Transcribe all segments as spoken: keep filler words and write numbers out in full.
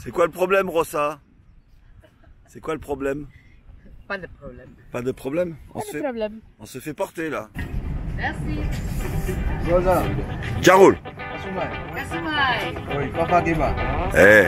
C'est quoi le problème, Rosa? C'est quoi le problème? Pas de problème. Pas de problème? On Pas se de fait, problème. on se fait porter là. Merci. Rosa, Jarul. Kasumai. Kasumai. Oi, papa Giba. Eh.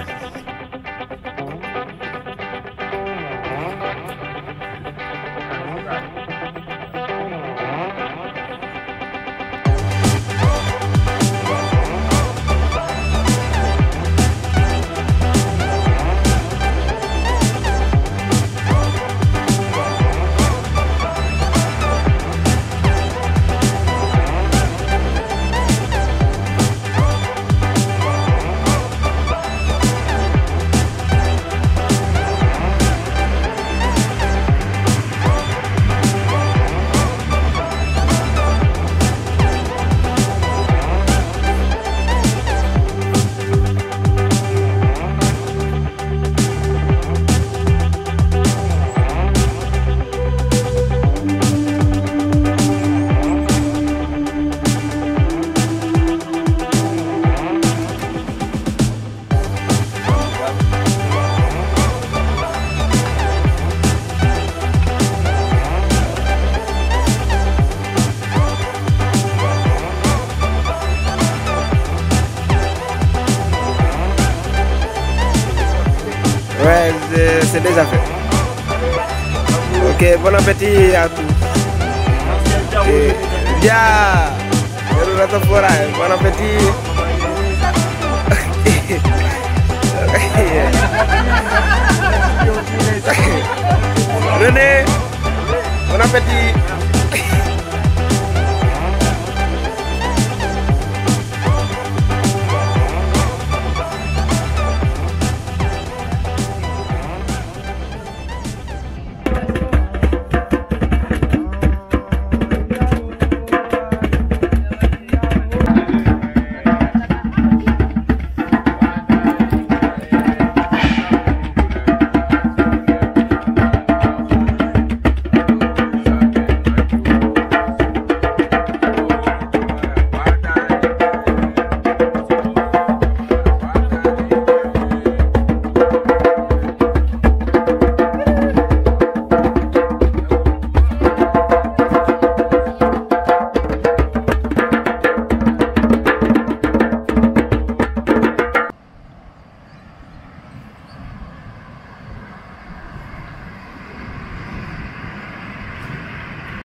Ouais, c'est déjà fait. Ok, bon appétit à tous. Et, bien, bon appétit. René, bon appétit.